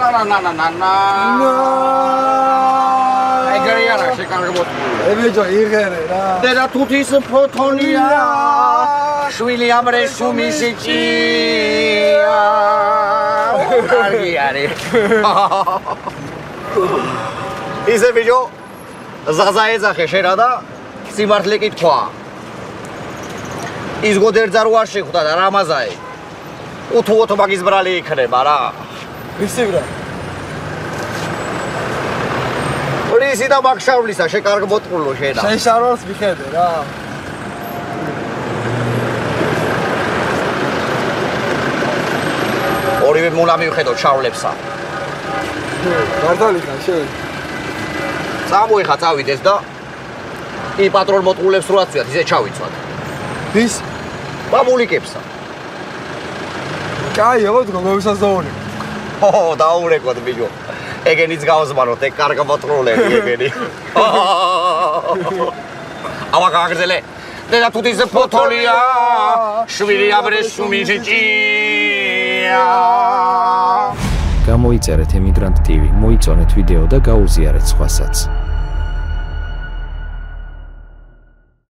ეგრე არა შეკარგებოდ. ებეჯო იღერე რა. დედა თუთის ფოთოლია. შვილი ამრესუმი სიჭია. კარგი არის. ისე ბიჭო ზაზა ეძახე შენა და სიმართლე კითხვა. ის გოდერძა რო არ შეხვდა და რა მაზაე. უთუოთო მაგის ბრალი იქნება რა. ისი ბრა. რისი და მაგშავლისა შეკარგბოტყულო შენა. შენ შარვალს მიხედე რა. ორივე მულა მივხედოთ შავლებსა. მართალი ხარ შენ. წამოიხა წავიდეს და კი პატრონ მოტყულებს რო აცვიათ ისე ჩავიცვათ. ვის? მამულიკებსა. კაი, აბა თქო მოვისაზრდაუნე. ო, დაურეკოთ ბიჭო. ეგენიც გავზმანოთ, ეგ კარგ მოტყულები ეგენი. ამა გაგრძელე. დედა თუთის ფოთოლია. შვილი აბრესუმი სიჭია. გამოიწერეთ ემიგრანტ TV, მოიწონეთ ვიდეო და გაუზიარეთ სხვასაც.